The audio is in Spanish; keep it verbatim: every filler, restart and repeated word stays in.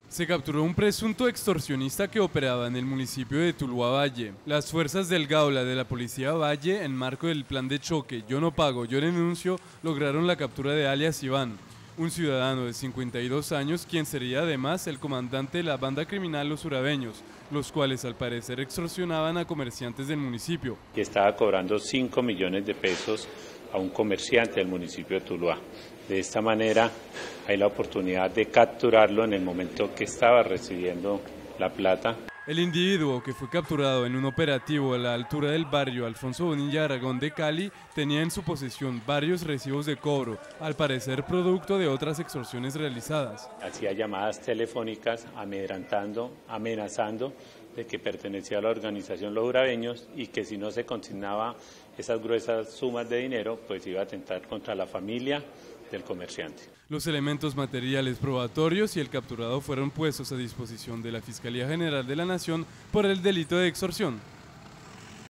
Se capturó un presunto extorsionista que operaba en el municipio de Tuluá Valle. Las fuerzas del Gaula de la Policía Valle, en marco del plan de choque Yo no pago, yo denuncio, lograron la captura de alias Iván, un ciudadano de cincuenta y dos años, quien sería además el comandante de la banda criminal Los Urabeños, los cuales al parecer extorsionaban a comerciantes del municipio. Y estaba cobrando cinco millones de pesos a un comerciante del municipio de Tuluá. De esta manera hay la oportunidad de capturarlo en el momento que estaba recibiendo la plata. El individuo, que fue capturado en un operativo a la altura del barrio Alfonso Bonilla Aragón de Cali, tenía en su posesión varios recibos de cobro, al parecer producto de otras extorsiones realizadas. Hacía llamadas telefónicas amedrantando, amenazando de que pertenecía a la organización Los Urabeños y que si no se consignaba esas gruesas sumas de dinero, pues iba a atentar contra la familia del comerciante. Los elementos materiales probatorios y el capturado fueron puestos a disposición de la Fiscalía General de la Nación por el delito de extorsión.